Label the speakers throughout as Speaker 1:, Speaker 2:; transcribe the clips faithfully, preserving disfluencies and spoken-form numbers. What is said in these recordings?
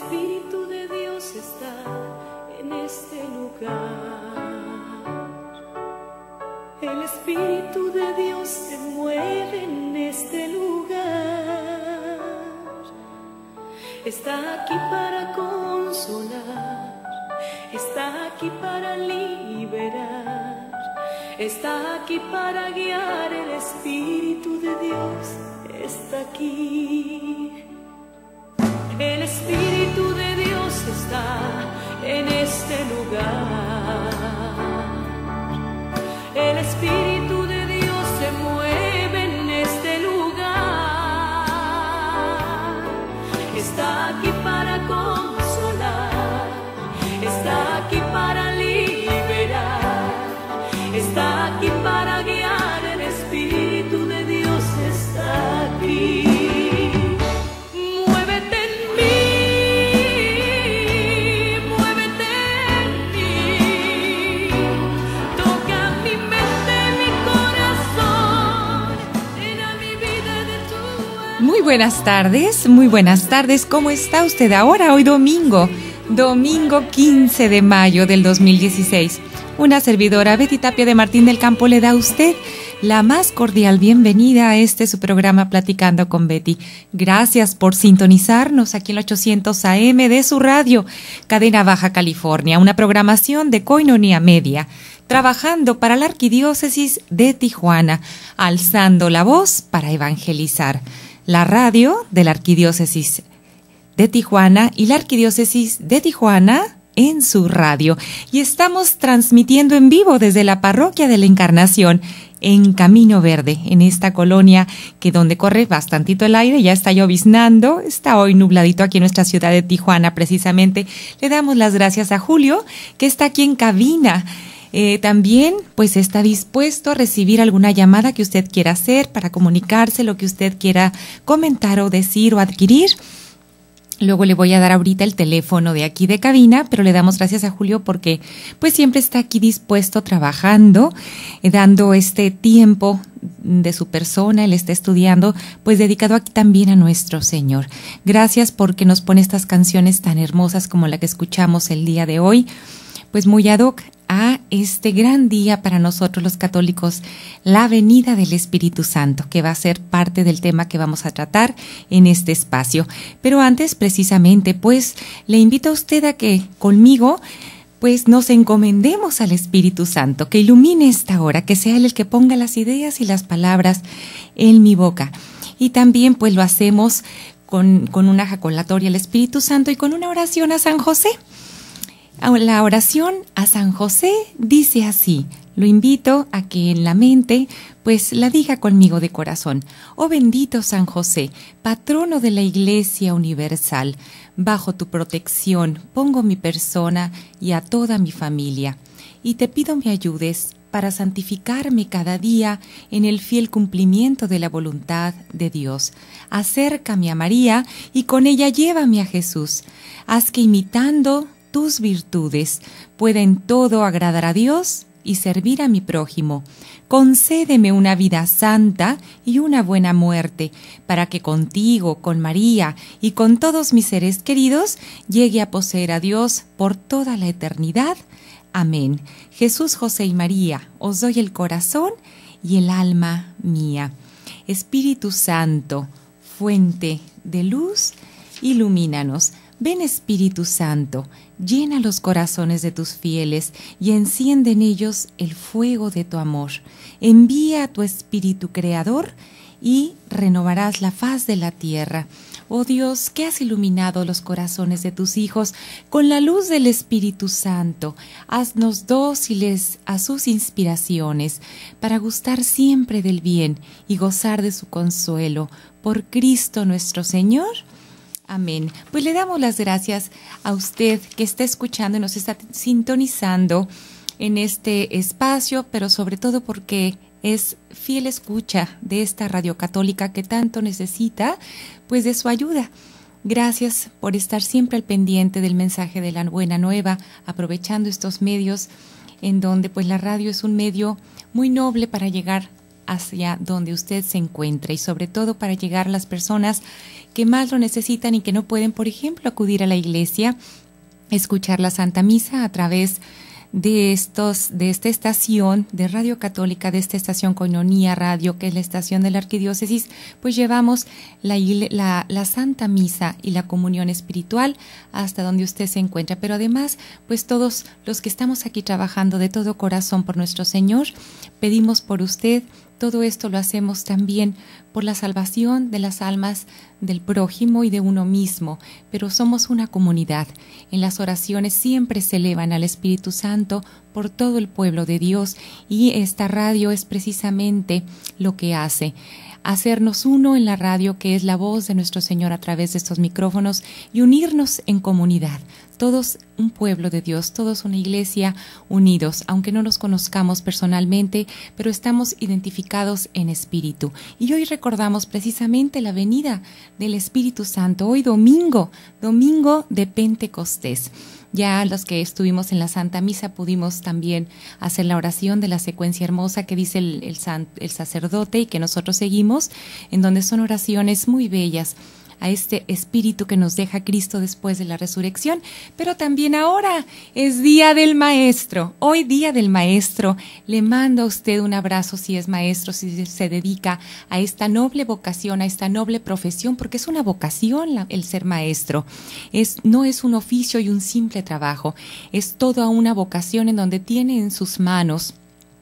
Speaker 1: Espíritu de Dios está en este lugar. El Espíritu de Dios se mueve en este lugar. Está aquí para consolar, está aquí para liberar, está aquí para guiar. El Espíritu de Dios está aquí. El Espíritu de Dios está en este lugar. El Espíritu de Dios se mueve en este lugar. Está aquí para consolar, está aquí para liberar, está aquí para guiar. El Espíritu de Dios está aquí.
Speaker 2: Muy buenas tardes, muy buenas tardes. ¿Cómo está usted ahora? Hoy domingo, domingo quince de mayo del dos mil dieciséis. Una servidora, Betty Tapia de Martín del Campo, le da a usted la más cordial bienvenida a este su programa Platicando con Betty. Gracias por sintonizarnos aquí en el ochocientos A M de su radio, Cadena Baja California, una programación de Koinonia Media, trabajando para la Arquidiócesis de Tijuana, alzando la voz para evangelizar. La radio de la Arquidiócesis de Tijuana y la Arquidiócesis de Tijuana en su radio. Y estamos transmitiendo en vivo desde la Parroquia de la Encarnación en Camino Verde, en esta colonia que donde corre bastantito el aire, ya está lloviznando, está hoy nubladito aquí en nuestra ciudad de Tijuana precisamente. Le damos las gracias a Julio, que está aquí en cabina. Eh, también pues está dispuesto a recibir alguna llamada que usted quiera hacer para comunicarse, lo que usted quiera comentar o decir o adquirir. Luego le voy a dar ahorita el teléfono de aquí de cabina, pero le damos gracias a Julio porque pues siempre está aquí dispuesto, trabajando, eh, dando este tiempo de su persona. Él está estudiando, pues dedicado aquí también a nuestro Señor. Gracias porque nos pone estas canciones tan hermosas como la que escuchamos el día de hoy, pues muy ad hoc a este gran día para nosotros los católicos, la venida del Espíritu Santo, que va a ser parte del tema que vamos a tratar en este espacio. Pero antes, precisamente, pues, le invito a usted a que conmigo, pues, nos encomendemos al Espíritu Santo, que ilumine esta hora, que sea Él el que ponga las ideas y las palabras en mi boca. Y también, pues, lo hacemos con, con una jaculatoria al Espíritu Santo y con una oración a San José. La oración a San José dice así, lo invito a que en la mente pues la diga conmigo de corazón. Oh bendito San José, patrono de la Iglesia Universal, bajo tu protección pongo mi persona y a toda mi familia, y te pido me ayudes para santificarme cada día en el fiel cumplimiento de la voluntad de Dios. Acércame a María y con ella llévame a Jesús. Haz que imitando tus virtudes pueda en todo agradar a Dios y servir a mi prójimo. Concédeme una vida santa y una buena muerte, para que contigo, con María y con todos mis seres queridos llegue a poseer a Dios por toda la eternidad. Amén. Jesús, José y María, os doy el corazón y el alma mía. Espíritu Santo, fuente de luz, ilumínanos. Ven Espíritu Santo, llena los corazones de tus fieles y enciende en ellos el fuego de tu amor. Envía a tu Espíritu Creador y renovarás la faz de la tierra. Oh Dios, que has iluminado los corazones de tus hijos con la luz del Espíritu Santo, haznos dóciles a sus inspiraciones para gustar siempre del bien y gozar de su consuelo. Por Cristo nuestro Señor. Amén. Pues le damos las gracias a usted que está escuchando y nos está sintonizando en este espacio, pero sobre todo porque es fiel escucha de esta radio católica que tanto necesita, pues de su ayuda. Gracias por estar siempre al pendiente del mensaje de la buena nueva, aprovechando estos medios en donde pues la radio es un medio muy noble para llegar hacia donde usted se encuentra y sobre todo para llegar a las personas que más lo necesitan y que no pueden, por ejemplo, acudir a la iglesia, escuchar la Santa Misa a través de estos, de esta estación de Radio Católica, de esta estación Koinonia Radio, que es la estación de la Arquidiócesis, pues llevamos la, la, la Santa Misa y la comunión espiritual hasta donde usted se encuentra. Pero además, pues todos los que estamos aquí trabajando de todo corazón por nuestro Señor, pedimos por usted. Todo esto lo hacemos también por la salvación de las almas del prójimo y de uno mismo, pero somos una comunidad. En las oraciones siempre se elevan al Espíritu Santo por todo el pueblo de Dios, y esta radio es precisamente lo que hace. Hacernos uno en la radio, que es la voz de nuestro Señor a través de estos micrófonos, y unirnos en comunidad. Todos un pueblo de Dios, todos una iglesia unidos, aunque no nos conozcamos personalmente, pero estamos identificados en espíritu. Y hoy recordamos precisamente la venida del Espíritu Santo, hoy domingo, domingo de Pentecostés. Ya los que estuvimos en la Santa Misa pudimos también hacer la oración de la secuencia hermosa que dice el, el, san, el sacerdote y que nosotros seguimos, en donde son oraciones muy bellas a este espíritu que nos deja Cristo después de la resurrección. Pero también ahora es Día del Maestro. Hoy Día del Maestro. Le mando a usted un abrazo si es maestro, si se dedica a esta noble vocación, a esta noble profesión, porque es una vocación la, el ser maestro. Es, no es un oficio y un simple trabajo, es toda una vocación en donde tiene en sus manos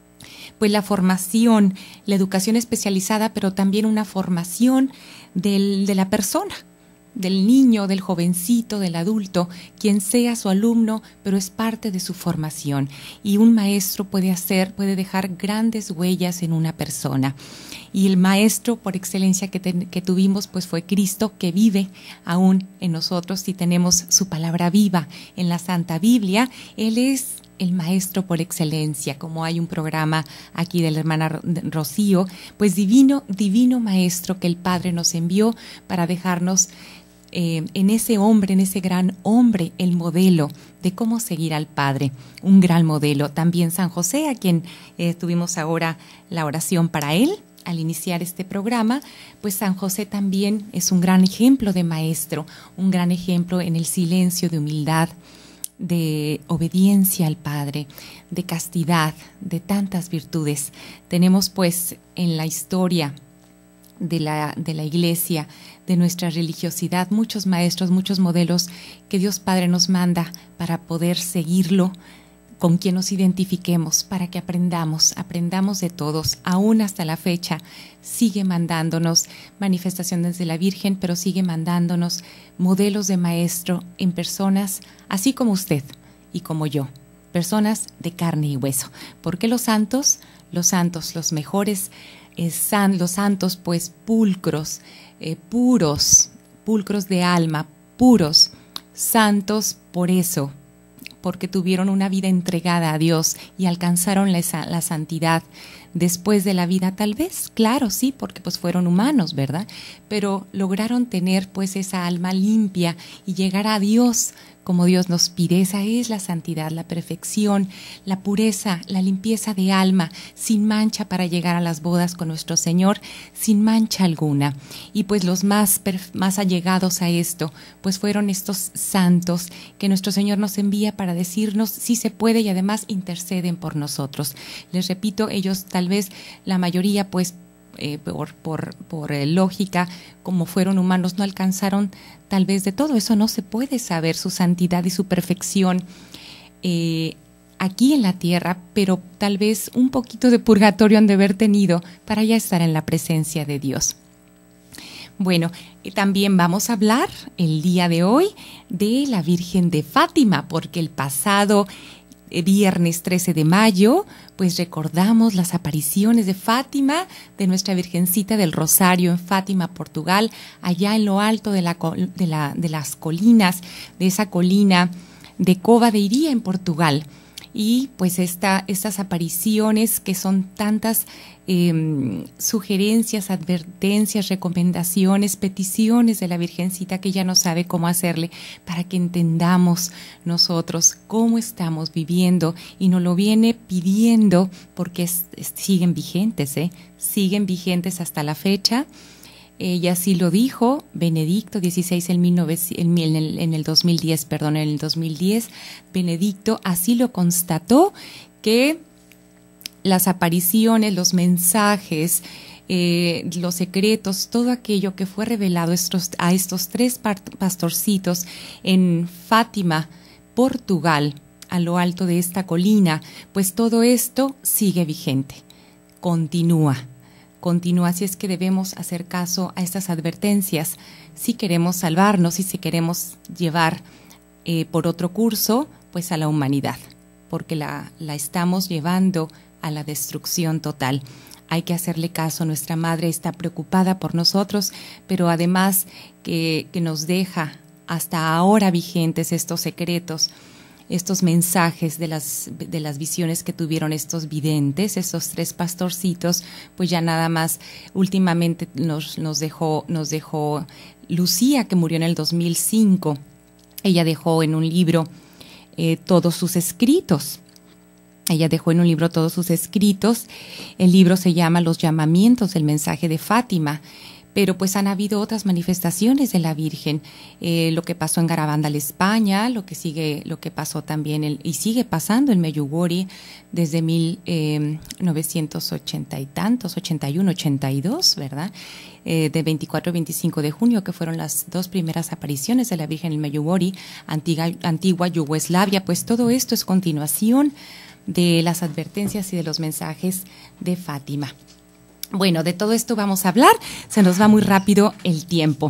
Speaker 2: pues la formación, la educación especializada, pero también una formación del, de la persona, del niño, del jovencito, del adulto, quien sea su alumno, pero es parte de su formación. Y un maestro puede hacer, puede dejar grandes huellas en una persona. Y el maestro por excelencia que, te, que tuvimos pues fue Cristo, que vive aún en nosotros y tenemos su palabra viva en la Santa Biblia. Él es el maestro por excelencia, como hay un programa aquí de la hermana Rocío, pues divino, divino maestro que el Padre nos envió para dejarnos eh, en ese hombre, en ese gran hombre, el modelo de cómo seguir al Padre, un gran modelo. También San José, a quien eh, tuvimos ahora la oración para él al iniciar este programa, pues San José también es un gran ejemplo de maestro, un gran ejemplo en el silencio de humildad, de obediencia al Padre, de castidad, de tantas virtudes. Tenemos pues en la historia de la, de la Iglesia, de nuestra religiosidad, muchos maestros, muchos modelos que Dios Padre nos manda para poder seguirlo, con quien nos identifiquemos, para que aprendamos, aprendamos de todos. Aún hasta la fecha sigue mandándonos manifestaciones de la Virgen, pero sigue mandándonos modelos de maestro en personas así como usted y como yo, personas de carne y hueso. Porque los santos, los santos, los mejores, eh, san, los santos pues pulcros, eh, puros, pulcros de alma, puros, santos por eso, porque tuvieron una vida entregada a Dios y alcanzaron la, la santidad después de la vida, tal vez, claro, sí, porque pues fueron humanos, ¿verdad? Pero lograron tener pues esa alma limpia y llegar a Dios como Dios nos pide. Esa es la santidad, la perfección, la pureza, la limpieza de alma, sin mancha para llegar a las bodas con nuestro Señor, sin mancha alguna. Y pues los más, más allegados a esto, pues fueron estos santos que nuestro Señor nos envía para decirnos si se puede y además interceden por nosotros. Les repito, ellos tal vez la mayoría pues Eh, por, por, por eh, lógica, como fueron humanos, no alcanzaron tal vez de todo. Eso no se puede saber, su santidad y su perfección eh, aquí en la tierra, pero tal vez un poquito de purgatorio han de haber tenido para ya estar en la presencia de Dios. Bueno, eh, también vamos a hablar el día de hoy de la Virgen de Fátima, porque el pasado viernes trece de mayo, pues recordamos las apariciones de Fátima, de nuestra Virgencita del Rosario en Fátima, Portugal, allá en lo alto de, la, de, la, de las colinas, de esa colina de Cova de Iria en Portugal. Y pues esta, estas apariciones que son tantas eh, sugerencias, advertencias, recomendaciones, peticiones de la Virgencita que ella no sabe cómo hacerle para que entendamos nosotros cómo estamos viviendo y nos lo viene pidiendo porque es, es, siguen vigentes, ¿eh? siguen vigentes hasta la fecha. Ella sí lo dijo, Benedicto dieciséis en, mil novecientos, en, el, en el dos mil diez, perdón, en el dos mil diez, Benedicto así lo constató, que las apariciones, los mensajes, eh, los secretos, todo aquello que fue revelado estos, a estos tres pastorcitos en Fátima, Portugal, a lo alto de esta colina, pues todo esto sigue vigente, continúa. Continúa, así es que debemos hacer caso a estas advertencias si queremos salvarnos y si queremos llevar eh, por otro curso, pues a la humanidad, porque la, la estamos llevando a la destrucción total. Hay que hacerle caso, nuestra madre está preocupada por nosotros, pero además que, que nos deja hasta ahora vigentes estos secretos, estos mensajes de las, de las visiones que tuvieron estos videntes, estos tres pastorcitos, pues ya nada más últimamente nos, nos dejó, nos dejó Lucía, que murió en el dos mil cinco. Ella dejó en un libro eh, todos sus escritos. Ella dejó en un libro todos sus escritos. El libro se llama Los llamamientos del mensaje de Fátima. Pero pues han habido otras manifestaciones de la Virgen, eh, lo que pasó en Garabandal, España, lo que sigue, lo que pasó también el, y sigue pasando en Medjugorje desde mil novecientos ochenta y tantos, ochenta y uno, ochenta y dos, ¿verdad? Eh, de veinticuatro a veinticinco de junio, que fueron las dos primeras apariciones de la Virgen en Medjugorje, antigua, antigua Yugoslavia. Pues todo esto es continuación de las advertencias y de los mensajes de Fátima. Bueno, de todo esto vamos a hablar, se nos va muy rápido el tiempo.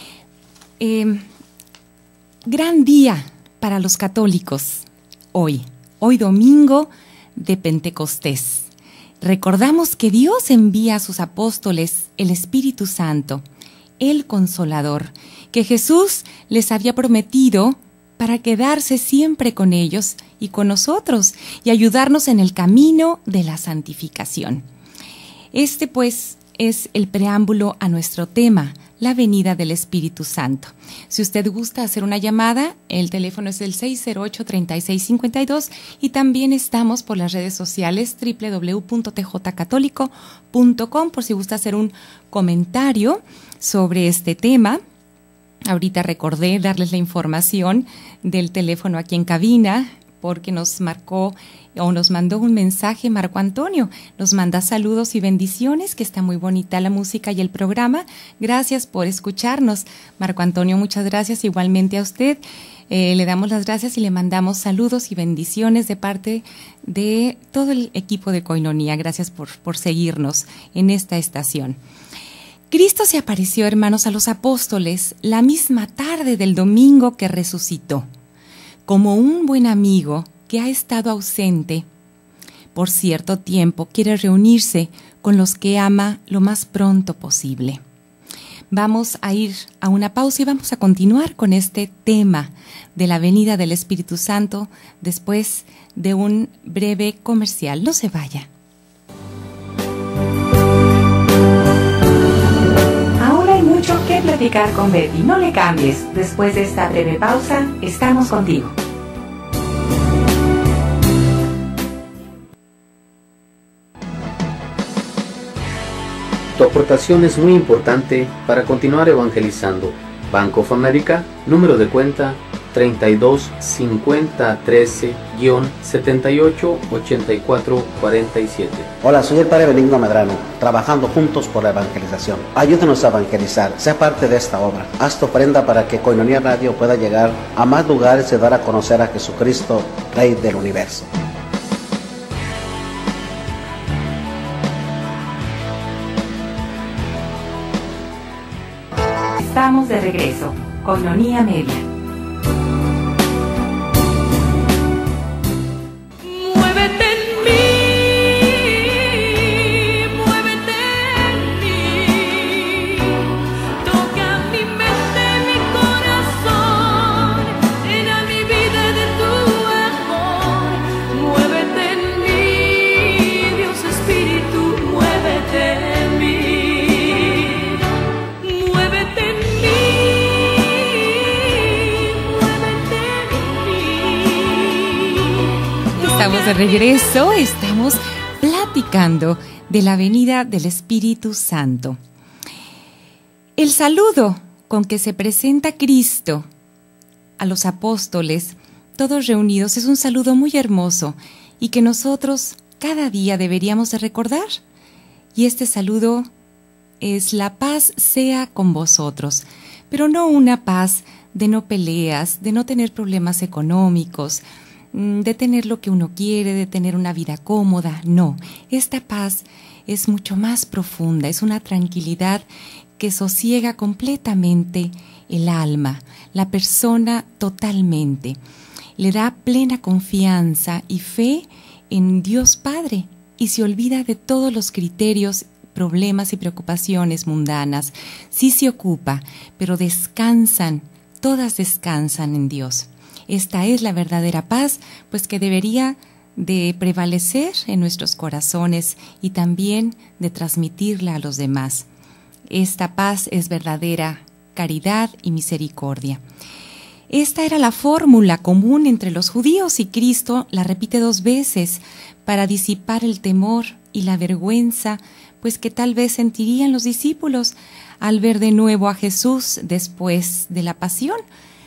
Speaker 2: Eh, gran día para los católicos hoy, hoy domingo de Pentecostés. Recordamos que Dios envía a sus apóstoles el Espíritu Santo, el Consolador, que Jesús les había prometido para quedarse siempre con ellos y con nosotros y ayudarnos en el camino de la santificación. Este, pues, es el preámbulo a nuestro tema, la venida del Espíritu Santo. Si usted gusta hacer una llamada, el teléfono es el seis cero ocho, treinta y seis cincuenta y dos y también estamos por las redes sociales doble u doble u doble u punto t j católico punto com por si gusta hacer un comentario sobre este tema. Ahorita recordé darles la información del teléfono aquí en cabina, porque nos marcó o nos mandó un mensaje Marco Antonio. Nos manda saludos y bendiciones, que está muy bonita la música y el programa. Gracias por escucharnos, Marco Antonio, muchas gracias. Igualmente a usted, eh, le damos las gracias y le mandamos saludos y bendiciones de parte de todo el equipo de Koinonia. Gracias por, por seguirnos en esta estación. Cristo se apareció, hermanos, a los apóstoles la misma tarde del domingo que resucitó, como un buen amigo que ha estado ausente por cierto tiempo, quiere reunirse con los que ama lo más pronto posible. Vamos a ir a una pausa y vamos a continuar con este tema de la venida del Espíritu Santo después de un breve comercial. No se vaya. Ahora hay mucho que platicar con Betty. No le cambies. Después de esta breve pausa, estamos contigo.
Speaker 3: Tu aportación es muy importante para continuar evangelizando. Bank of America, número de cuenta treinta y dos cincuenta trece setenta y ocho ochenta y cuatro cuarenta y siete.
Speaker 4: Hola, soy el Padre Benigno Medrano, trabajando juntos por la evangelización. Ayúdenos a evangelizar, sea parte de esta obra. Haz tu ofrenda para que Koinonia Radio pueda llegar a más lugares y dar a conocer a Jesucristo, Rey del Universo.
Speaker 2: Estamos de regreso. Koinonia Media. Estamos de regreso, estamos platicando de la venida del Espíritu Santo. El saludo con que se presenta Cristo a los apóstoles, todos reunidos, es un saludo muy hermoso y que nosotros cada día deberíamos de recordar. Y este saludo es: la paz sea con vosotros, pero no una paz de no peleas, de no tener problemas económicos, de tener lo que uno quiere, de tener una vida cómoda. No, esta paz es mucho más profunda, es una tranquilidad que sosiega completamente el alma, la persona totalmente. Le da plena confianza y fe en Dios Padre y se olvida de todos los criterios, problemas y preocupaciones mundanas. Sí se ocupa, pero descansan, todas descansan en Dios. Esta es la verdadera paz, pues que debería de prevalecer en nuestros corazones y también de transmitirla a los demás. Esta paz es verdadera caridad y misericordia. Esta era la fórmula común entre los judíos y Cristo la repite dos veces para disipar el temor y la vergüenza, pues que tal vez sentirían los discípulos al ver de nuevo a Jesús después de la pasión.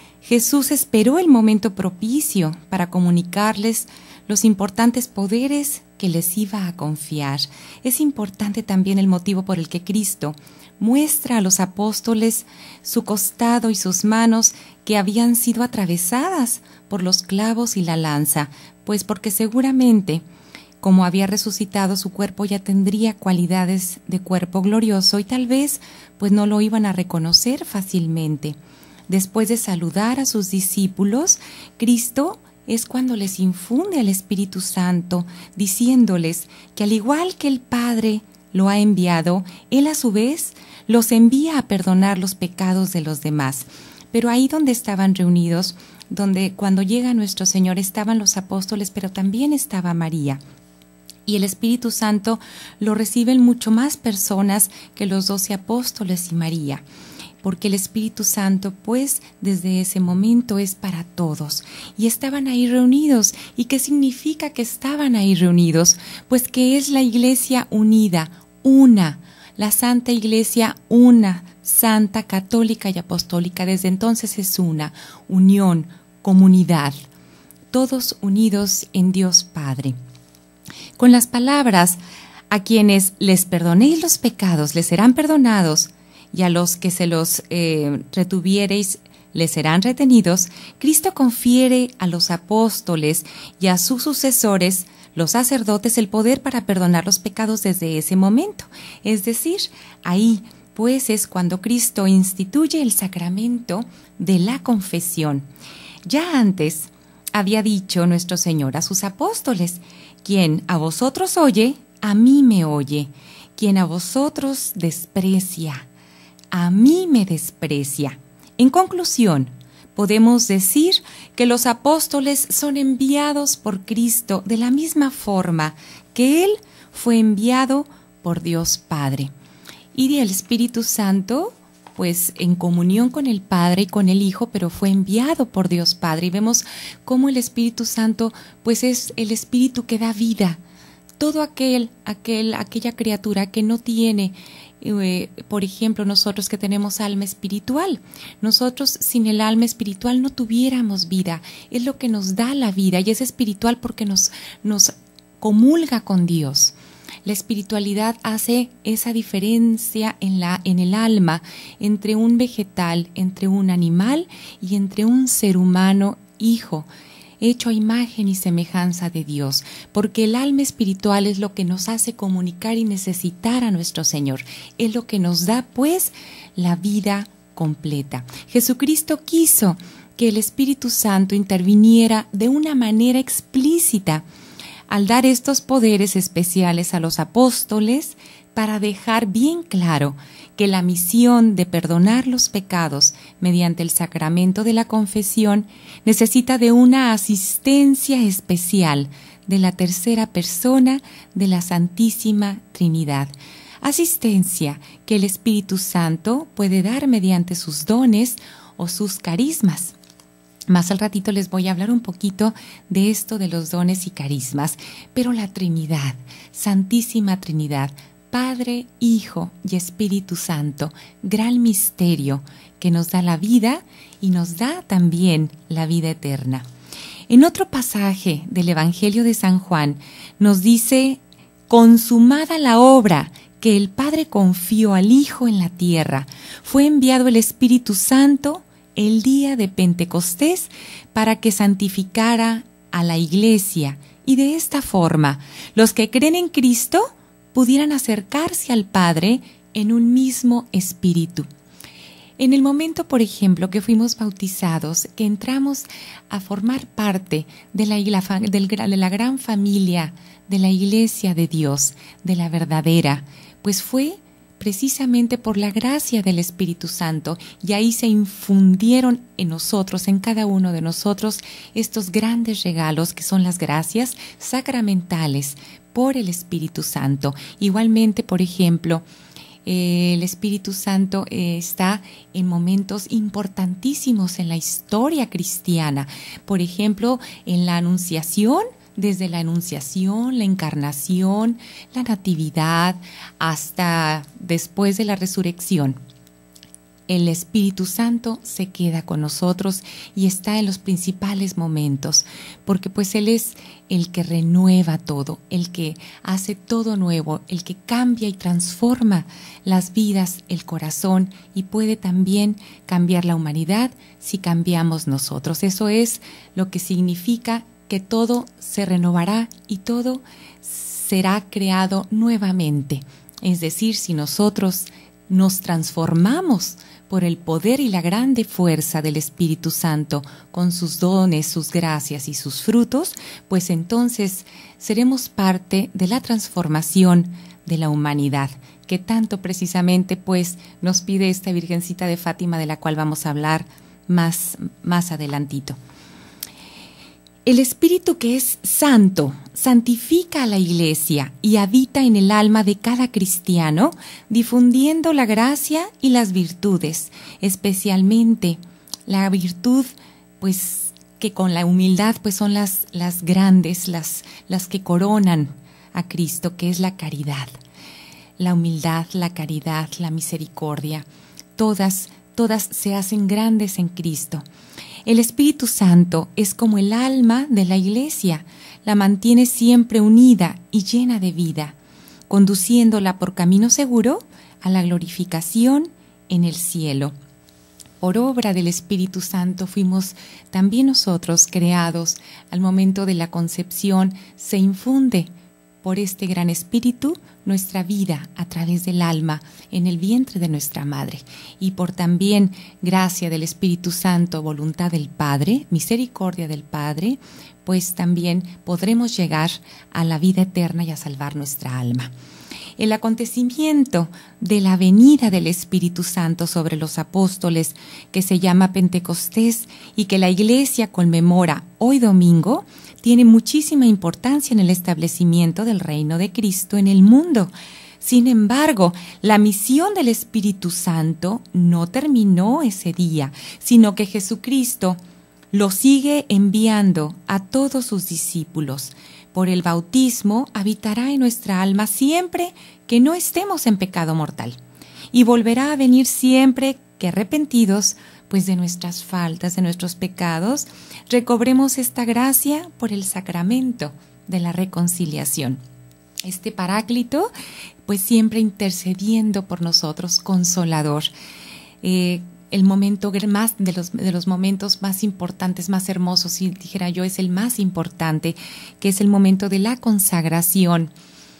Speaker 2: Jesús esperó el momento propicio para comunicarles los importantes poderes que les iba a confiar. Es importante también el motivo por el que Cristo muestra a los apóstoles su costado y sus manos que habían sido atravesadas por los clavos y la lanza, pues porque seguramente, como había resucitado, su cuerpo ya tendría cualidades de cuerpo glorioso y tal vez pues no lo iban a reconocer fácilmente. Después de saludar a sus discípulos, Cristo es cuando les infunde el Espíritu Santo, diciéndoles que al igual que el Padre lo ha enviado, Él a su vez los envía a perdonar los pecados de los demás. Pero ahí donde estaban reunidos, donde cuando llega nuestro Señor estaban los apóstoles, pero también estaba María. Y el Espíritu Santo lo reciben mucho más personas que los doce apóstoles y María, porque el Espíritu Santo, pues, desde ese momento es para todos. Y estaban ahí reunidos. ¿Y qué significa que estaban ahí reunidos? Pues que es la Iglesia unida, una, la Santa Iglesia una, santa, católica y apostólica. Desde entonces es una, unión, comunidad, todos unidos en Dios Padre. Con las palabras: a quienes les perdonéis los pecados les serán perdonados, y a los que se los eh, retuviereis les serán retenidos, Cristo confiere a los apóstoles y a sus sucesores, los sacerdotes, el poder para perdonar los pecados desde ese momento. Es decir, ahí pues es cuando Cristo instituye el sacramento de la confesión. Ya antes había dicho nuestro Señor a sus apóstoles: quien a vosotros oye, a mí me oye; quien a vosotros desprecia, a mí me desprecia. En conclusión, podemos decir que los apóstoles son enviados por Cristo de la misma forma que Él fue enviado por Dios Padre. Y el Espíritu Santo, pues en comunión con el Padre y con el Hijo, pero fue enviado por Dios Padre. Y vemos cómo el Espíritu Santo, pues es el Espíritu que da vida. Todo aquel, aquel, aquella criatura que no tiene, eh, por ejemplo, nosotros que tenemos alma espiritual, nosotros sin el alma espiritual no tuviéramos vida. Es lo que nos da la vida y es espiritual porque nos, nos comulga con Dios. La espiritualidad hace esa diferencia en, la, en el alma entre un vegetal, entre un animal y entre un ser humano hijo, hecho a imagen y semejanza de Dios, porque el alma espiritual es lo que nos hace comunicar y necesitar a nuestro Señor, es lo que nos da pues la vida completa. Jesucristo quiso que el Espíritu Santo interviniera de una manera explícita al dar estos poderes especiales a los apóstoles para dejar bien claro que la misión de perdonar los pecados mediante el sacramento de la confesión necesita de una asistencia especial de la tercera persona de la Santísima Trinidad. Asistencia que el Espíritu Santo puede dar mediante sus dones o sus carismas. Más al ratito les voy a hablar un poquito de esto de los dones y carismas, pero la Trinidad, Santísima Trinidad, Padre, Hijo y Espíritu Santo, gran misterio que nos da la vida y nos da también la vida eterna. En otro pasaje del Evangelio de San Juan nos dice: consumada la obra que el Padre confió al Hijo en la tierra, fue enviado el Espíritu Santo el día de Pentecostés para que santificara a la Iglesia, y de esta forma los que creen en Cristo pudieran acercarse al Padre en un mismo espíritu. En el momento, por ejemplo, que fuimos bautizados, que entramos a formar parte de la, de la gran familia de la Iglesia de Dios, de la verdadera, pues fue precisamente por la gracia del Espíritu Santo, y ahí se infundieron en nosotros, en cada uno de nosotros, estos grandes regalos que son las gracias sacramentales por el Espíritu Santo. Igualmente, por ejemplo, eh, el Espíritu Santo eh, está en momentos importantísimos en la historia cristiana. Por ejemplo, en la Anunciación, desde la Anunciación, la Encarnación, la Natividad, hasta después de la Resurrección. El Espíritu Santo se queda con nosotros y está en los principales momentos, porque pues Él es el que renueva todo, el que hace todo nuevo, el que cambia y transforma las vidas, el corazón, y puede también cambiar la humanidad si cambiamos nosotros. Eso es lo que significa que todo se renovará y todo será creado nuevamente. Es decir, si nosotros nos transformamos por el poder y la grande fuerza del Espíritu Santo, con sus dones, sus gracias y sus frutos, pues entonces seremos parte de la transformación de la humanidad, que tanto precisamente pues nos pide esta Virgencita de Fátima, de la cual vamos a hablar más, más adelantito. El Espíritu, que es santo, santifica a la Iglesia y habita en el alma de cada cristiano, difundiendo la gracia y las virtudes, especialmente la virtud, pues, que con la humildad pues son las, las grandes, las, las que coronan a Cristo, que es la caridad. La humildad, la caridad, la misericordia, todas, todas se hacen grandes en Cristo. El Espíritu Santo es como el alma de la Iglesia, la mantiene siempre unida y llena de vida, conduciéndola por camino seguro a la glorificación en el cielo. Por obra del Espíritu Santo fuimos también nosotros creados. Al momento de la concepción se infunde por este gran Espíritu nuestra vida a través del alma en el vientre de nuestra madre, y por también gracia del Espíritu Santo, voluntad del Padre, misericordia del Padre, pues también podremos llegar a la vida eterna y a salvar nuestra alma. El acontecimiento de la venida del Espíritu Santo sobre los apóstoles, que se llama Pentecostés y que la Iglesia conmemora hoy domingo, tiene muchísima importancia en el establecimiento del reino de Cristo en el mundo. Sin embargo, la misión del Espíritu Santo no terminó ese día, sino que Jesucristo lo sigue enviando a todos sus discípulos. Por el bautismo habitará en nuestra alma siempre que no estemos en pecado mortal, y volverá a venir siempre que arrepentidos pues de nuestras faltas, de nuestros pecados, recobremos esta gracia por el sacramento de la reconciliación. Este Paráclito, pues siempre intercediendo por nosotros, consolador. Eh, el momento más de los, de los momentos más importantes, más hermosos, si dijera yo, es el más importante, que es el momento de la consagración.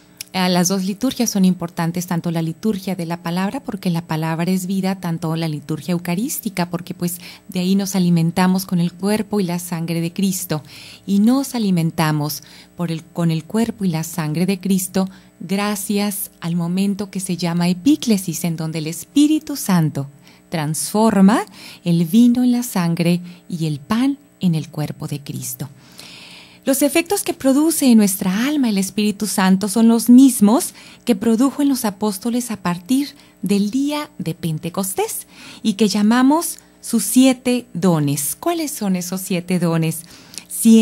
Speaker 2: Las dos liturgias son importantes, tanto la liturgia de la palabra, porque la palabra es vida, tanto la liturgia eucarística, porque pues de ahí nos alimentamos con el cuerpo y la sangre de Cristo, y nos alimentamos por el, con el cuerpo y la sangre de Cristo gracias al momento que se llama epíclesis, en donde el Espíritu Santo transforma el vino en la sangre y el pan en el cuerpo de Cristo. Los efectos que produce en nuestra alma el Espíritu Santo son los mismos que produjo en los apóstoles a partir del día de Pentecostés y que llamamos sus siete dones. ¿Cuáles son esos siete dones?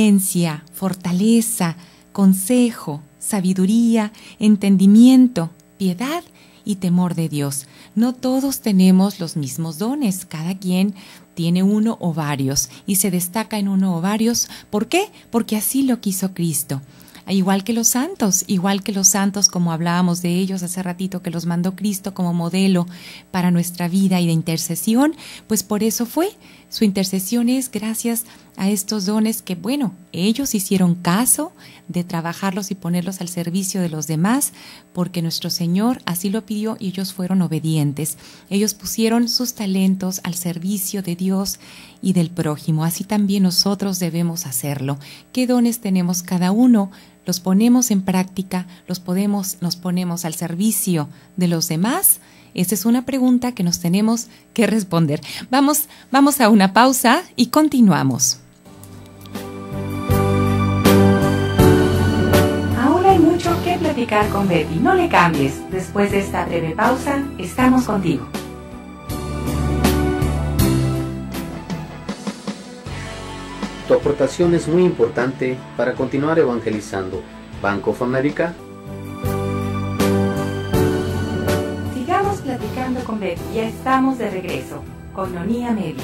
Speaker 2: Ciencia, fortaleza, consejo, sabiduría, entendimiento, piedad y temor de Dios. No todos tenemos los mismos dones, cada quien tiene uno o varios y se destaca en uno o varios. ¿Por qué? Porque así lo quiso Cristo. Igual que los santos, igual que los santos, como hablábamos de ellos hace ratito, que los mandó Cristo como modelo para nuestra vida y de intercesión, pues por eso fue. Su intercesión es gracias a estos dones que, bueno, ellos hicieron caso de trabajarlos y ponerlos al servicio de los demás, porque nuestro Señor así lo pidió y ellos fueron obedientes. Ellos pusieron sus talentos al servicio de Dios y del prójimo. Así también nosotros debemos hacerlo. ¿Qué dones tenemos cada uno? Los ponemos en práctica, los podemos, nos ponemos al servicio de los demás. Esa es una pregunta que nos tenemos que responder. Vamos, vamos a una pausa y continuamos.
Speaker 5: Aún hay mucho que platicar con Betty. No le cambies. Después de esta breve pausa, estamos contigo.
Speaker 3: Tu aportación es muy importante para continuar evangelizando. Banco of America.
Speaker 5: Sigamos platicando con Betty. Ya estamos de regreso. Coinonía Media.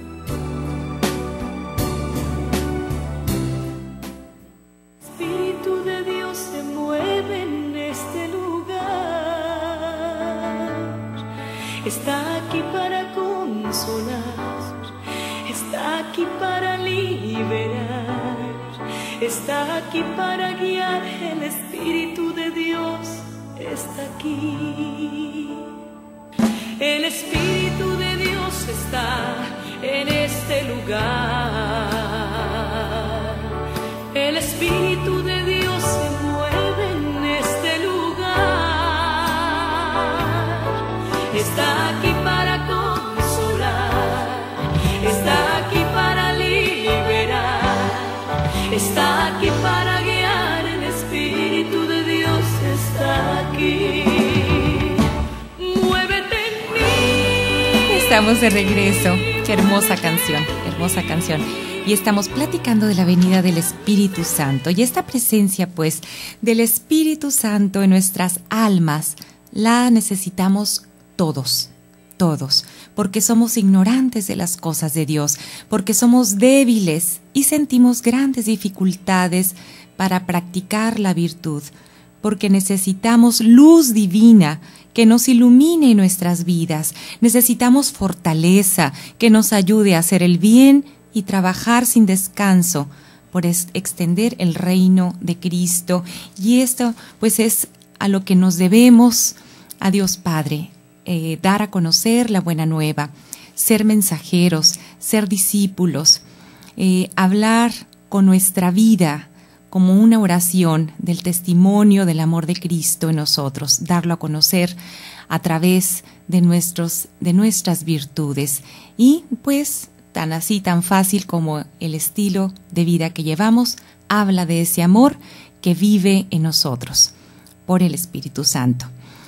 Speaker 1: Espíritu de Dios se mueve en este lugar. Está aquí para consolar. Está aquí para liberar, está aquí para guiar, el Espíritu de Dios está aquí. El Espíritu de Dios está en este lugar. El Espíritu de Dios se mueve en este lugar. Está aquí para consolar. Está aquí para liberar, está aquí para guiar, el Espíritu de Dios está aquí. Muévete en mí.
Speaker 2: Estamos de regreso. Qué hermosa canción, hermosa canción. Y estamos platicando de la venida del Espíritu Santo. Y esta presencia, pues, del Espíritu Santo en nuestras almas, la necesitamos todos. Todos, porque somos ignorantes de las cosas de Dios, porque somos débiles y sentimos grandes dificultades para practicar la virtud, porque necesitamos luz divina que nos ilumine nuestras vidas, necesitamos fortaleza que nos ayude a hacer el bien y trabajar sin descanso por extender el reino de Cristo. Y esto pues es a lo que nos debemos a Dios Padre. Eh, dar a conocer la buena nueva, ser mensajeros, ser discípulos, eh, hablar con nuestra vida como una oración del testimonio del amor de Cristo en nosotros, darlo a conocer a través de, nuestros, de nuestras virtudes y pues tan así, tan fácil como el estilo de vida que llevamos, habla de ese amor que vive en nosotros por el Espíritu Santo.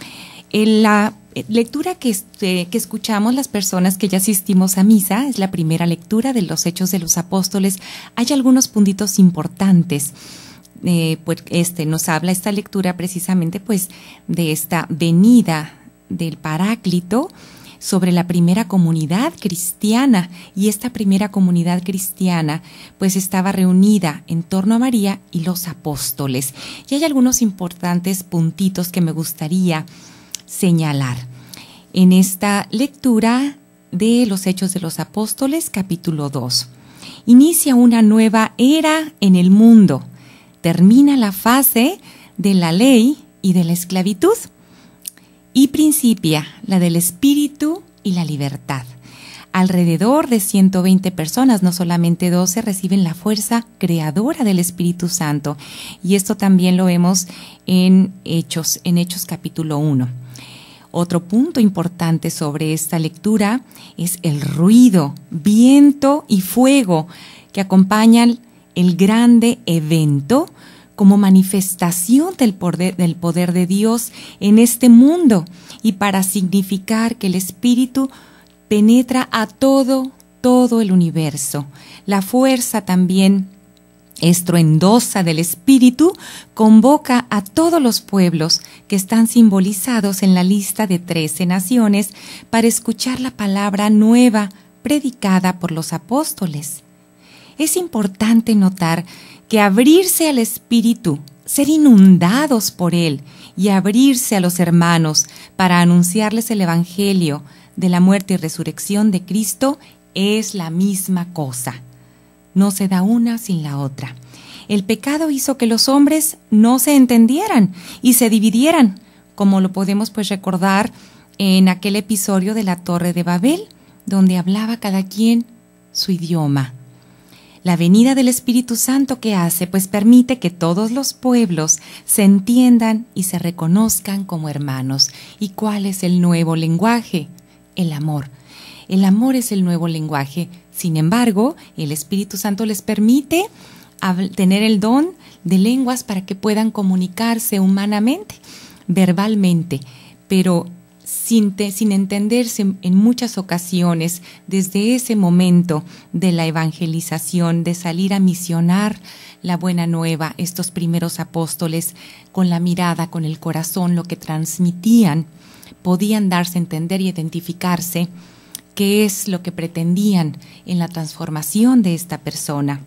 Speaker 2: En la lectura que, este, que escuchamos las personas que ya asistimos a misa, es la primera lectura de los Hechos de los Apóstoles. Hay algunos puntitos importantes. Eh, pues este nos habla esta lectura precisamente pues de esta venida del Paráclito sobre la primera comunidad cristiana, y esta primera comunidad cristiana pues estaba reunida en torno a María y los apóstoles. Y hay algunos importantes puntitos que me gustaría señalar en esta lectura de los Hechos de los Apóstoles, capítulo dos. Inicia una nueva era en el mundo, termina la fase de la ley y de la esclavitud y principia la del espíritu y la libertad. Alrededor de ciento veinte personas, no solamente doce, reciben la fuerza creadora del Espíritu Santo, y esto también lo vemos en Hechos, en Hechos capítulo uno. Otro punto importante sobre esta lectura es el ruido, viento y fuego que acompañan el grande evento como manifestación del poder, del poder de Dios en este mundo y para significar que el Espíritu penetra a todo, todo el universo. La fuerza también estruendosa del Espíritu, convoca a todos los pueblos que están simbolizados en la lista de trece naciones para escuchar la palabra nueva predicada por los apóstoles. Es importante notar que abrirse al Espíritu, ser inundados por Él y abrirse a los hermanos para anunciarles el Evangelio de la muerte y resurrección de Cristo es la misma cosa. No se da una sin la otra. El pecado hizo que los hombres no se entendieran y se dividieran, como lo podemos pues recordar en aquel episodio de la Torre de Babel, donde hablaba cada quien su idioma. La venida del Espíritu Santo, ¿qué hace? Pues permite que todos los pueblos se entiendan y se reconozcan como hermanos. ¿Y cuál es el nuevo lenguaje? El amor. El amor es el nuevo lenguaje. Sin embargo, el Espíritu Santo les permite tener el don de lenguas para que puedan comunicarse humanamente, verbalmente, pero sin, te, sin entenderse en muchas ocasiones desde ese momento de la evangelización, de salir a misionar la buena nueva, estos primeros apóstoles con la mirada, con el corazón, lo que transmitían, podían darse a entender y identificarse qué es lo que pretendían en la transformación de esta persona.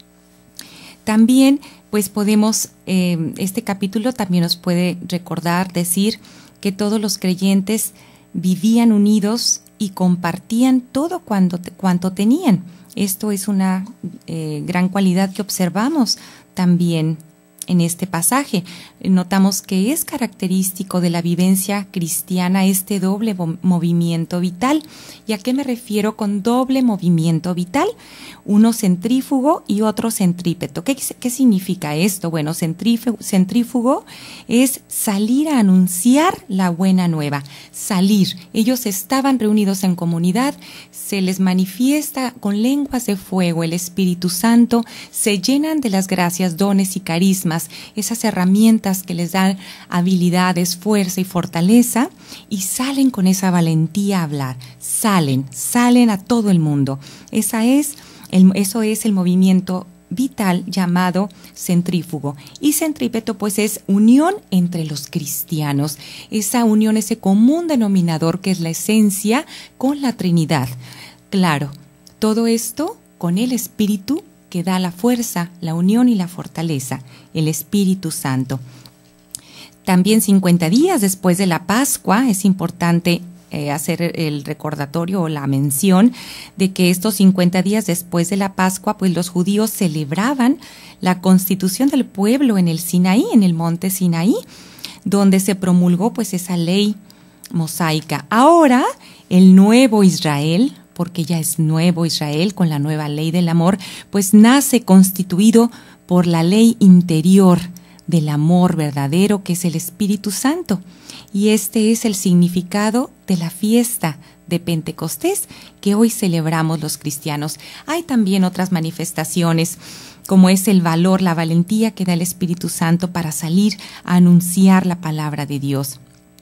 Speaker 2: También, pues podemos, eh, este capítulo también nos puede recordar, decir que todos los creyentes vivían unidos y compartían todo cuanto, cuanto tenían. Esto es una eh, gran cualidad que observamos también en este pasaje. Notamos que es característico de la vivencia cristiana este doble movimiento vital. ¿Y a qué me refiero con doble movimiento vital? Uno centrífugo y otro centrípeto. ¿Qué, qué significa esto? Bueno, centrífugo, centrífugo es salir a anunciar la buena nueva. Salir. Ellos estaban reunidos en comunidad, se les manifiesta con lenguas de fuego el Espíritu Santo, se llenan de las gracias, dones y carismas, esas herramientas que les dan habilidades, fuerza y fortaleza, y salen con esa valentía a hablar. Salen, salen a todo el mundo. Esa es el, eso es el movimiento vital llamado centrífugo. Y centrípeto pues es unión entre los cristianos, esa unión, ese común denominador que es la esencia con la Trinidad. Claro, todo esto con el Espíritu que da la fuerza, la unión y la fortaleza, el Espíritu Santo. También cincuenta días después de la Pascua es importante eh, hacer el recordatorio o la mención de que estos cincuenta días después de la Pascua, pues los judíos celebraban la constitución del pueblo en el Sinaí, en el monte Sinaí, donde se promulgó pues esa ley mosaica. Ahora, el nuevo Israel, porque ya es nuevo Israel con la nueva ley del amor, pues nace constituido por la ley interior del amor verdadero que es el Espíritu Santo. Y este es el significado de la fiesta de Pentecostés que hoy celebramos los cristianos. Hay también otras manifestaciones, como es el valor, la valentía que da el Espíritu Santo para salir a anunciar la palabra de Dios.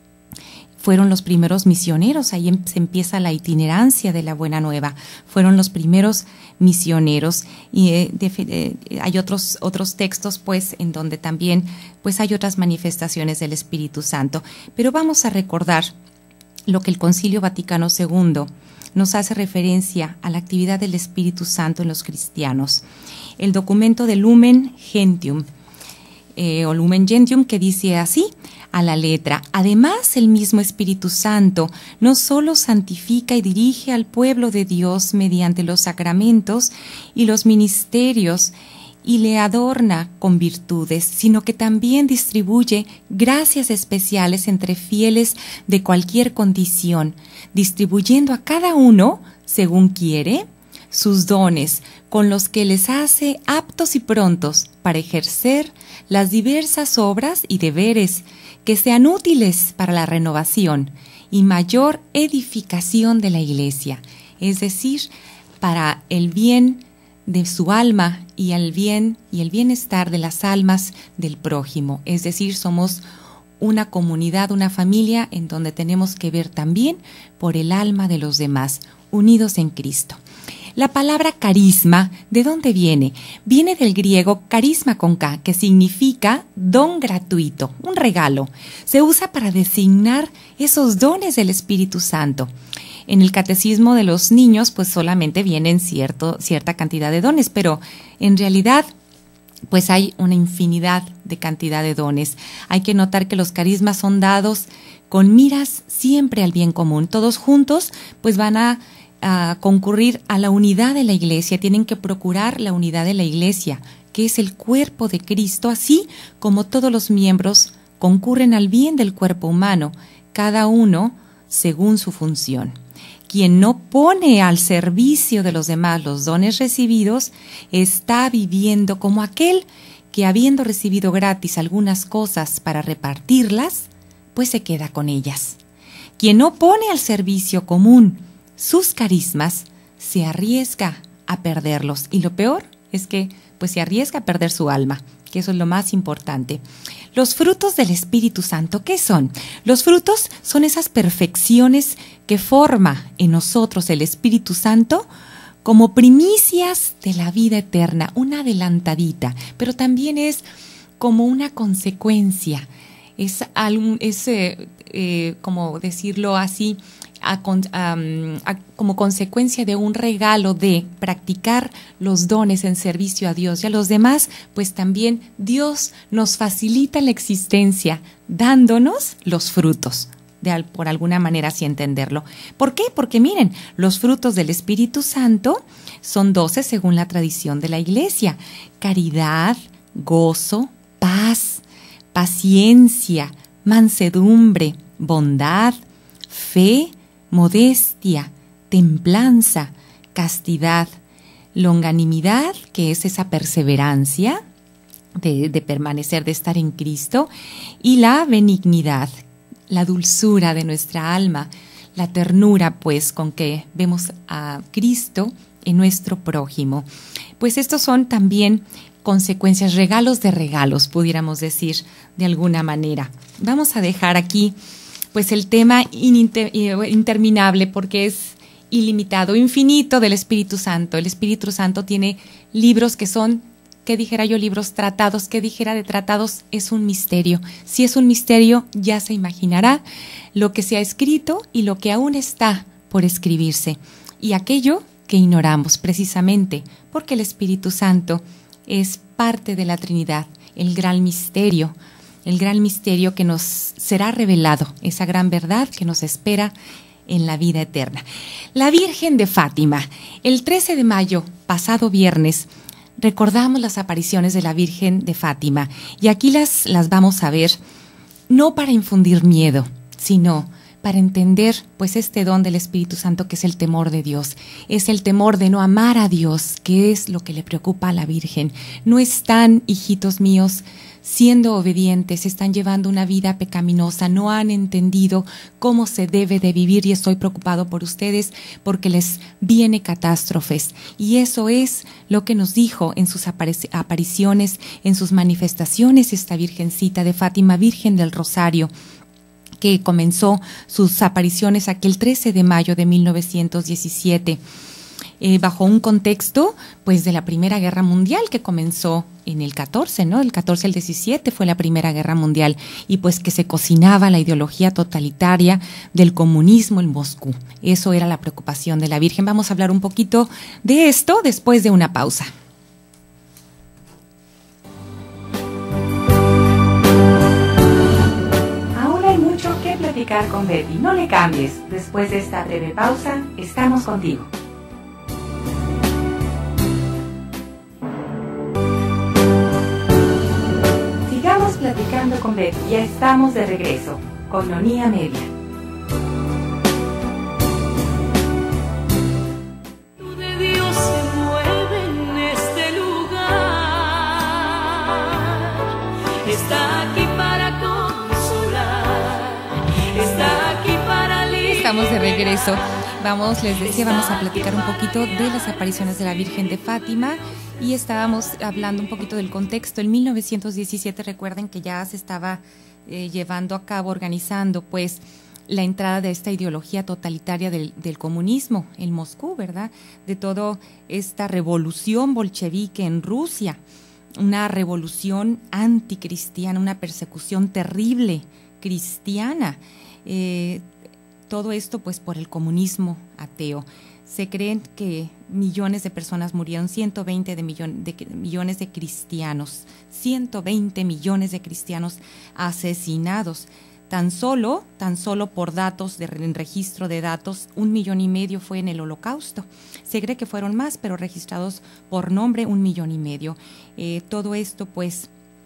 Speaker 2: Fueron los primeros misioneros, ahí se empieza la itinerancia de la Buena Nueva. Fueron los primeros misioneros y eh, de, eh, hay otros otros textos pues en donde también pues hay otras manifestaciones del Espíritu Santo. Pero vamos a recordar lo que el Concilio Vaticano segundo nos hace referencia a la actividad del Espíritu Santo en los cristianos. El documento de Lumen Gentium eh, o Lumen Gentium, que dice así a la letra: además, el mismo Espíritu Santo no solo santifica y dirige al pueblo de Dios mediante los sacramentos y los ministerios y le adorna con virtudes, sino que también distribuye gracias especiales entre fieles de cualquier condición, distribuyendo a cada uno, según quiere, sus dones, con los que les hace aptos y prontos para ejercer las diversas obras y deberes que sean útiles para la renovación y mayor edificación de la Iglesia, es decir, para el bien de su alma y el bien y el bienestar de las almas del prójimo. Es decir, somos una comunidad, una familia en donde tenemos que ver también por el alma de los demás, unidos en Cristo. La palabra carisma, ¿de dónde viene? Viene del griego carisma con K, que significa don gratuito, un regalo. Se usa para designar esos dones del Espíritu Santo. En el catecismo de los niños, pues solamente vienen cierto, cierta cantidad de dones, pero en realidad pues hay una infinidad de cantidad de dones. Hay que notar que los carismas son dados con miras siempre al bien común. Todos juntos pues van a, a concurrir a la unidad de la Iglesia, tienen que procurar la unidad de la Iglesia, que es el cuerpo de Cristo, así como todos los miembros concurren al bien del cuerpo humano, cada uno según su función. Quien no pone al servicio de los demás los dones recibidos, está viviendo como aquel que, habiendo recibido gratis algunas cosas para repartirlas, pues se queda con ellas. Quien no pone al servicio común sus carismas, se arriesga a perderlos. Y lo peor es que pues se arriesga a perder su alma, que eso es lo más importante. Los frutos del Espíritu Santo, ¿qué son? Los frutos son esas perfecciones que forma en nosotros el Espíritu Santo como primicias de la vida eterna, una adelantadita, pero también es como una consecuencia, es, algún, es eh, eh, como decirlo así, A, a, a, como consecuencia de un regalo de practicar los dones en servicio a Dios y a los demás, pues también Dios nos facilita la existencia dándonos los frutos, de, por alguna manera así entenderlo. ¿Por qué? Porque miren, los frutos del Espíritu Santo son doce según la tradición de la Iglesia: caridad, gozo, paz, paciencia, mansedumbre, bondad, fe, modestia, templanza, castidad, longanimidad, que es esa perseverancia de, de permanecer, de estar en Cristo, y la benignidad, la dulzura de nuestra alma, la ternura, pues, con que vemos a Cristo en nuestro prójimo. Pues estos son también consecuencias, regalos de regalos, pudiéramos decir de alguna manera. Vamos a dejar aquí pues el tema ininter, interminable, porque es ilimitado, infinito del Espíritu Santo. El Espíritu Santo tiene libros que son, ¿qué dijera yo? Libros tratados. ¿Qué dijera de tratados? Es un misterio. Si es un misterio, ya se imaginará lo que se ha escrito y lo que aún está por escribirse. Y aquello que ignoramos precisamente, porque el Espíritu Santo es parte de la Trinidad, el gran misterio. El gran misterio que nos será revelado, esa gran verdad que nos espera en la vida eterna. La Virgen de Fátima. El trece de mayo, pasado viernes, recordamos las apariciones de la Virgen de Fátima. Y aquí las, las vamos a ver, no para infundir miedo, sino para entender pues este don del Espíritu Santo, que es el temor de Dios. Es el temor de no amar a Dios, que es lo que le preocupa a la Virgen. No están, hijitos míos, siendo obedientes, están llevando una vida pecaminosa, no han entendido cómo se debe de vivir, y estoy preocupado por ustedes porque les viene catástrofes. Y eso es lo que nos dijo en sus apariciones, en sus manifestaciones, esta Virgencita de Fátima, Virgen del Rosario, que comenzó sus apariciones aquel trece de mayo de mil novecientos diecisiete. Eh, bajo un contexto pues de la Primera Guerra Mundial, que comenzó en el catorce, ¿no? El catorce al diecisiete fue la Primera Guerra Mundial, y pues que se cocinaba la ideología totalitaria del comunismo en Moscú. Eso era la preocupación de la Virgen. Vamos a hablar un poquito de esto después de una pausa.
Speaker 5: Aún hay mucho que platicar con Betty. No le cambies. Después de esta breve pausa, estamos contigo. Platicando con Betty, ya estamos de regreso. Coinonía Media.
Speaker 1: De Dios se mueve en este lugar. Está aquí para consolar. Está aquí para liberar.
Speaker 2: Estamos de regreso. Vamos, les decía, vamos a platicar un poquito de las apariciones de la Virgen de Fátima, y estábamos hablando un poquito del contexto. En mil novecientos diecisiete, recuerden que ya se estaba eh, llevando a cabo, organizando pues la entrada de esta ideología totalitaria del, del comunismo en Moscú, ¿verdad? De toda esta revolución bolchevique en Rusia, una revolución anticristiana, una persecución terrible cristiana. Eh, todo esto pues por el comunismo ateo. Se creen que millones de personas murieron, ciento veinte de, millon, de millones de cristianos, ciento veinte millones de cristianos asesinados. Tan solo, tan solo por datos, de, en registro de datos, un millón y medio fue en el Holocausto. Se cree que fueron más, pero registrados por nombre un millón y medio. Eh, todo esto, pues,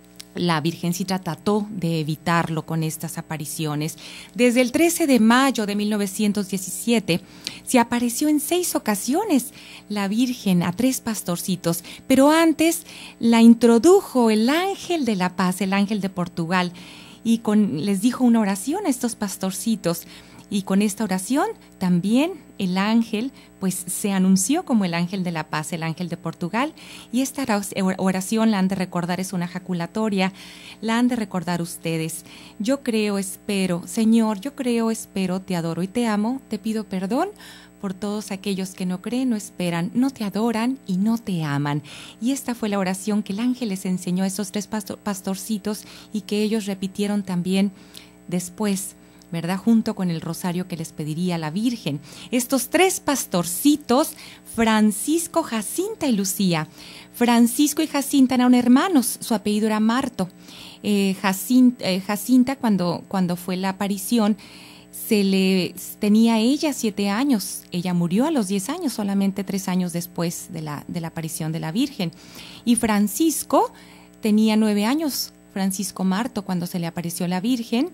Speaker 2: la Virgencita trató de evitarlo con estas apariciones. Desde el trece de mayo de mil novecientos diecisiete se apareció en seis ocasiones la Virgen a tres pastorcitos, pero antes la introdujo el ángel de la paz, el ángel de Portugal, y con, les dijo una oración a estos pastorcitos. Y con esta oración también el ángel pues se anunció como el ángel de la paz, el ángel de Portugal, y esta oración la han de recordar, es una jaculatoria, la han de recordar ustedes. Yo creo, espero, Señor, yo creo, espero, te adoro y te amo, te pido perdón por todos aquellos que no creen, no esperan, no te adoran y no te aman. Y esta fue la oración que el ángel les enseñó a esos tres pastor, pastorcitos y que ellos repitieron también después, ¿verdad? Junto con el rosario que les pediría la Virgen. Estos tres pastorcitos, Francisco, Jacinta y Lucía. Francisco y Jacinta eran hermanos, su apellido era Marto. Eh, Jacinta, eh, Jacinta cuando, cuando fue la aparición, se le tenía ella siete años. Ella murió a los diez años, solamente tres años después de la, de la aparición de la Virgen. Y Francisco tenía nueve años, Francisco Marto, cuando se le apareció la Virgen,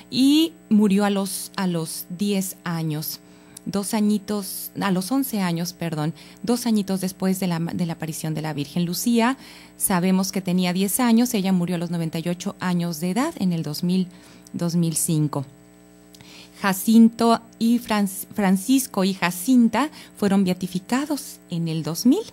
Speaker 2: y murió a los, a los diez años, dos añitos, a los once años, perdón, dos añitos después de la, de la aparición de la Virgen. Lucía, sabemos que tenía diez años, ella murió a los noventa y ocho años de edad en el dos mil, dos mil cinco. Jacinto y Francisco y Jacinta fueron beatificados en el dos mil.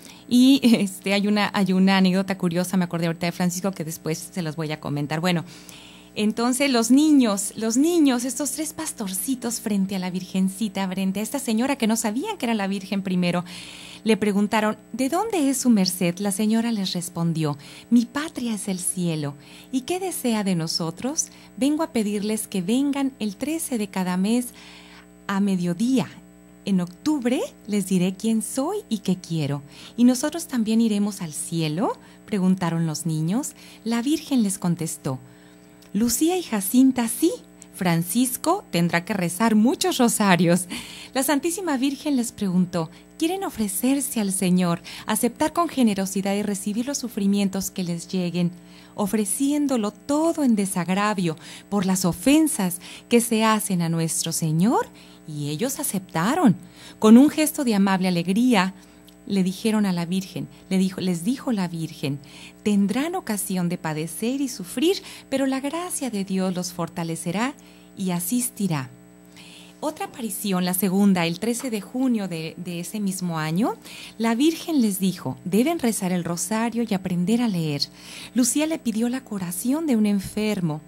Speaker 2: Y este, hay, una, hay una anécdota curiosa, me acordé ahorita de Francisco, que después se los voy a comentar. Bueno, entonces los niños, los niños, estos tres pastorcitos frente a la Virgencita, frente a esta señora que no sabían que era la Virgen primero, le preguntaron, ¿de dónde es su merced? La señora les respondió, mi patria es el cielo. ¿Y qué desea de nosotros? Vengo a pedirles que vengan el trece de cada mes a mediodía. En octubre les diré quién soy y qué quiero. ¿Y nosotros también iremos al cielo?, preguntaron los niños. La Virgen les contestó, Lucía y Jacinta sí, Francisco tendrá que rezar muchos rosarios. La Santísima Virgen les preguntó, ¿quieren ofrecerse al Señor, aceptar con generosidad y recibir los sufrimientos que les lleguen, ofreciéndolo todo en desagravio por las ofensas que se hacen a nuestro Señor? Y ellos aceptaron. Con un gesto de amable alegría, le dijeron a la Virgen, le dijo, les dijo la Virgen, tendrán ocasión de padecer y sufrir, pero la gracia de Dios los fortalecerá y asistirá. Otra aparición, la segunda, el trece de junio de, de ese mismo año, la Virgen les dijo, deben rezar el rosario y aprender a leer. Lucía le pidió la curación de un enfermo.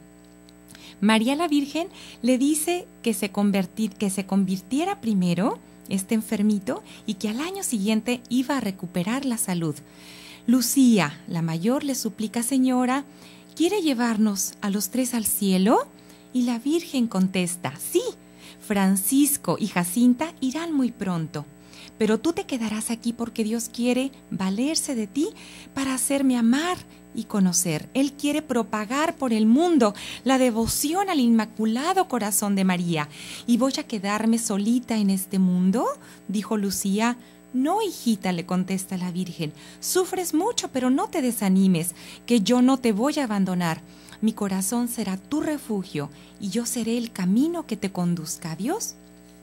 Speaker 2: María la Virgen le dice que se, convertir, que se convirtiera primero este enfermito y que al año siguiente iba a recuperar la salud. Lucía, la mayor, le suplica, señora, ¿quiere llevarnos a los tres al cielo? Y la Virgen contesta, sí, Francisco y Jacinta irán muy pronto, pero tú te quedarás aquí porque Dios quiere valerse de ti para hacerme amar y conocer. Él quiere propagar por el mundo la devoción al Inmaculado Corazón de María. ¿Y voy a quedarme solita en este mundo?, dijo Lucía. No, hijita, le contesta la Virgen, sufres mucho, pero no te desanimes, que yo no te voy a abandonar. Mi corazón será tu refugio y yo seré el camino que te conduzca a Dios.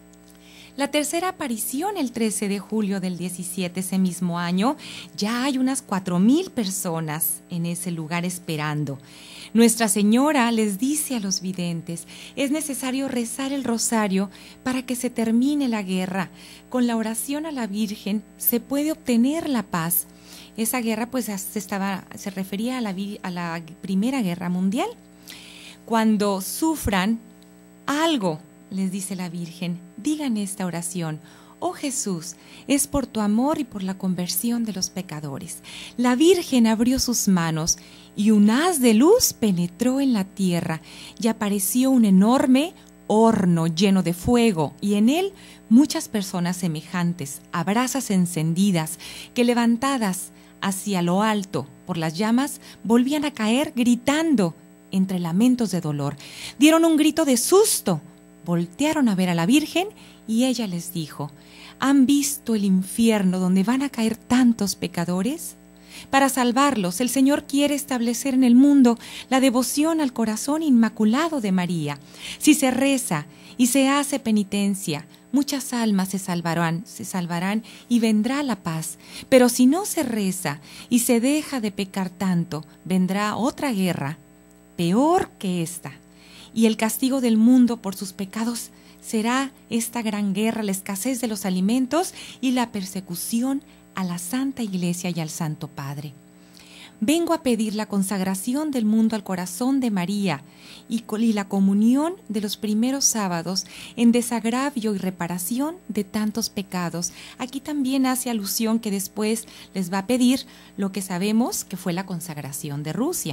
Speaker 2: La tercera aparición, el trece de julio del diecisiete, ese mismo año, ya hay unas cuatro mil personas en ese lugar esperando. Nuestra Señora les dice a los videntes, es necesario rezar el rosario para que se termine la guerra. Con la oración a la Virgen se puede obtener la paz. Esa guerra pues se, estaba, se refería a la, a la Primera Guerra Mundial. Cuando sufran algo les dice la Virgen, digan esta oración. Oh Jesús, es por tu amor y por la conversión de los pecadores. La Virgen abrió sus manos y un haz de luz penetró en la tierra y apareció un enorme horno lleno de fuego y en él muchas personas semejantes a brasas encendidas que levantadas hacia lo alto por las llamas volvían a caer gritando entre lamentos de dolor. Dieron un grito de susto, voltearon a ver a la Virgen y ella les dijo, ¿han visto el infierno donde van a caer tantos pecadores? Para salvarlos, el Señor quiere establecer en el mundo la devoción al corazón inmaculado de María. Si se reza y se hace penitencia, muchas almas se salvarán, se salvarán y vendrá la paz. Pero si no se reza y se deja de pecar tanto, vendrá otra guerra, peor que esta. Y el castigo del mundo por sus pecados será esta gran guerra, la escasez de los alimentos y la persecución a la Santa Iglesia y al Santo Padre. Vengo a pedir la consagración del mundo al corazón de María y, y la comunión de los primeros sábados en desagravio y reparación de tantos pecados. Aquí también hace alusión que después les va a pedir lo que sabemos que fue la consagración de Rusia.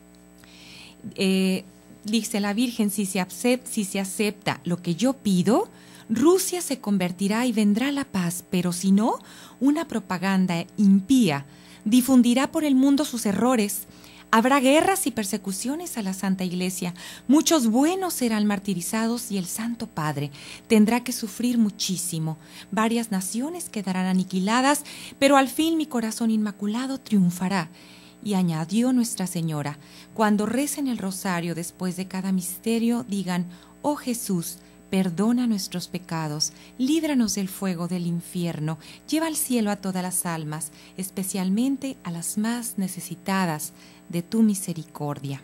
Speaker 2: Eh, dice la Virgen, si se, acepta, si se acepta lo que yo pido, Rusia se convertirá y vendrá la paz, pero si no, una propaganda impía difundirá por el mundo sus errores. Habrá guerras y persecuciones a la Santa Iglesia. Muchos buenos serán martirizados y el Santo Padre tendrá que sufrir muchísimo. Varias naciones quedarán aniquiladas, pero al fin mi corazón inmaculado triunfará. Y añadió Nuestra Señora, cuando recen el rosario después de cada misterio, digan, oh Jesús, perdona nuestros pecados, líbranos del fuego del infierno, lleva al cielo a todas las almas, especialmente a las más necesitadas de tu misericordia.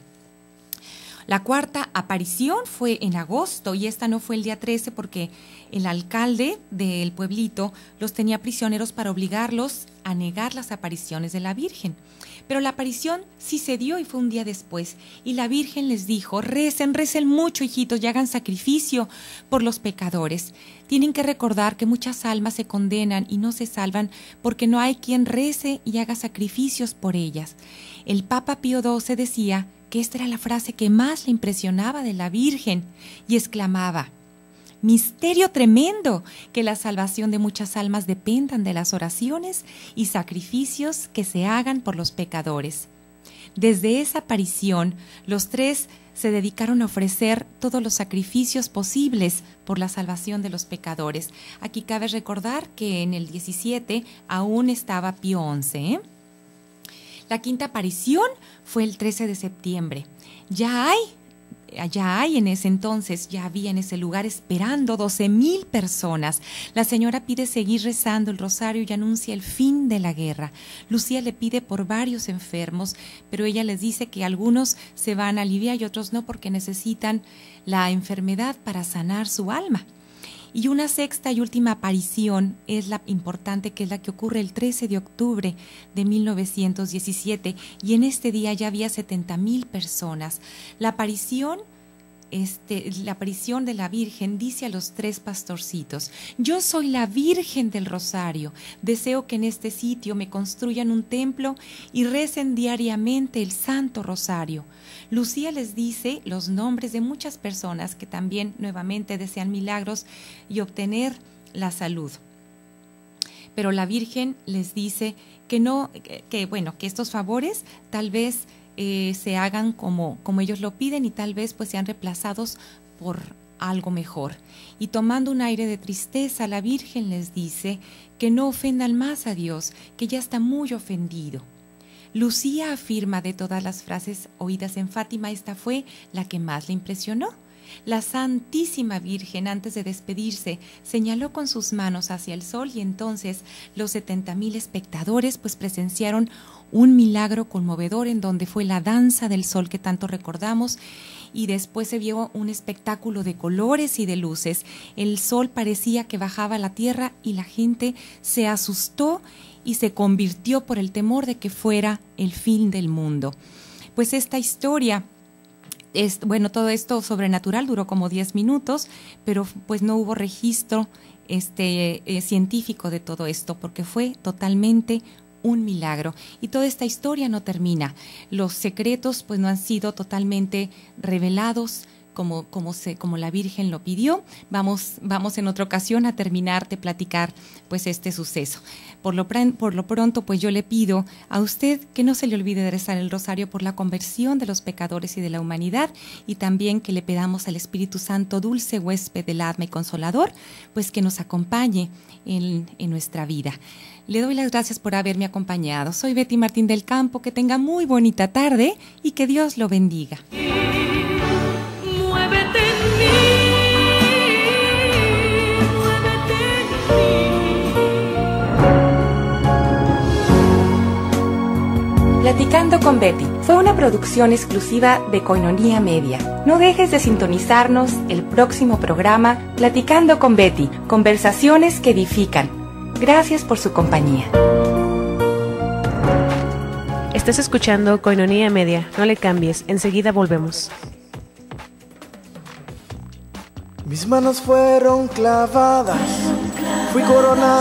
Speaker 2: La cuarta aparición fue en agosto y esta no fue el día trece porque el alcalde del pueblito los tenía prisioneros para obligarlos a negar las apariciones de la Virgen. Pero la aparición sí se dio y fue un día después. Y la Virgen les dijo, recen, recen mucho, hijitos, y hagan sacrificio por los pecadores. Tienen que recordar que muchas almas se condenan y no se salvan porque no hay quien rece y haga sacrificios por ellas. El Papa Pío doce decía que esta era la frase que más le impresionaba de la Virgen y exclamaba, misterio tremendo, que la salvación de muchas almas dependan de las oraciones y sacrificios que se hagan por los pecadores. Desde esa aparición, los tres se dedicaron a ofrecer todos los sacrificios posibles por la salvación de los pecadores. Aquí cabe recordar que en el diecisiete aún estaba Pío once, ¿eh? La quinta aparición fue el trece de septiembre. Ya hay Ya hay en ese entonces, ya había en ese lugar esperando doce mil personas. La señora pide seguir rezando el rosario y anuncia el fin de la guerra. Lucía le pide por varios enfermos, pero ella les dice que algunos se van a aliviar y otros no porque necesitan la enfermedad para sanar su alma. Y una sexta y última aparición es la importante, que es la que ocurre el trece de octubre de mil novecientos diecisiete, y en este día ya había setenta mil personas. La aparición, este, la aparición de la Virgen dice a los tres pastorcitos, yo soy la Virgen del Rosario, deseo que en este sitio me construyan un templo y recen diariamente el Santo Rosario. Lucía les dice los nombres de muchas personas que también nuevamente desean milagros y obtener la salud. Pero la Virgen les dice que no, que, que bueno, que estos favores tal vez eh, se hagan como, como ellos lo piden y tal vez pues sean reemplazados por algo mejor. Y tomando un aire de tristeza, la Virgen les dice que no ofendan más a Dios, que ya está muy ofendido. Lucía afirma de todas las frases oídas en Fátima, esta fue la que más le impresionó. La Santísima Virgen, antes de despedirse, señaló con sus manos hacia el sol y entonces los setenta mil espectadores pues presenciaron un milagro conmovedor en donde fue la danza del sol que tanto recordamos y después se vio un espectáculo de colores y de luces. El sol parecía que bajaba a la tierra y la gente se asustó y se convirtió por el temor de que fuera el fin del mundo. Pues esta historia Es, bueno, todo esto sobrenatural duró como diez minutos, pero pues no hubo registro este, eh, científico de todo esto, porque fue totalmente un milagro. Y toda esta historia no termina. Los secretos pues no han sido totalmente revelados como, como, se, como la Virgen lo pidió. Vamos, vamos en otra ocasión a terminar de platicar pues este suceso. Por lo, por lo pronto pues yo le pido a usted que no se le olvide de rezar el rosario por la conversión de los pecadores y de la humanidad, y también que le pedamos al Espíritu Santo, dulce huésped del alma y consolador, pues que nos acompañe en, en nuestra vida. Le doy las gracias por haberme acompañado. Soy Betty Martín del Campo. Que tenga muy bonita tarde y que Dios lo bendiga.
Speaker 1: Muévete en mí, muévete en mí.
Speaker 5: Platicando con Betty fue una producción exclusiva de Koinonia Media. No dejes de sintonizarnos el próximo programa Platicando con Betty, conversaciones que edifican. Gracias por su compañía.
Speaker 6: Estás escuchando Koinonia Media. No le cambies, enseguida volvemos.
Speaker 7: Mis manos fueron clavadas, fui coronado.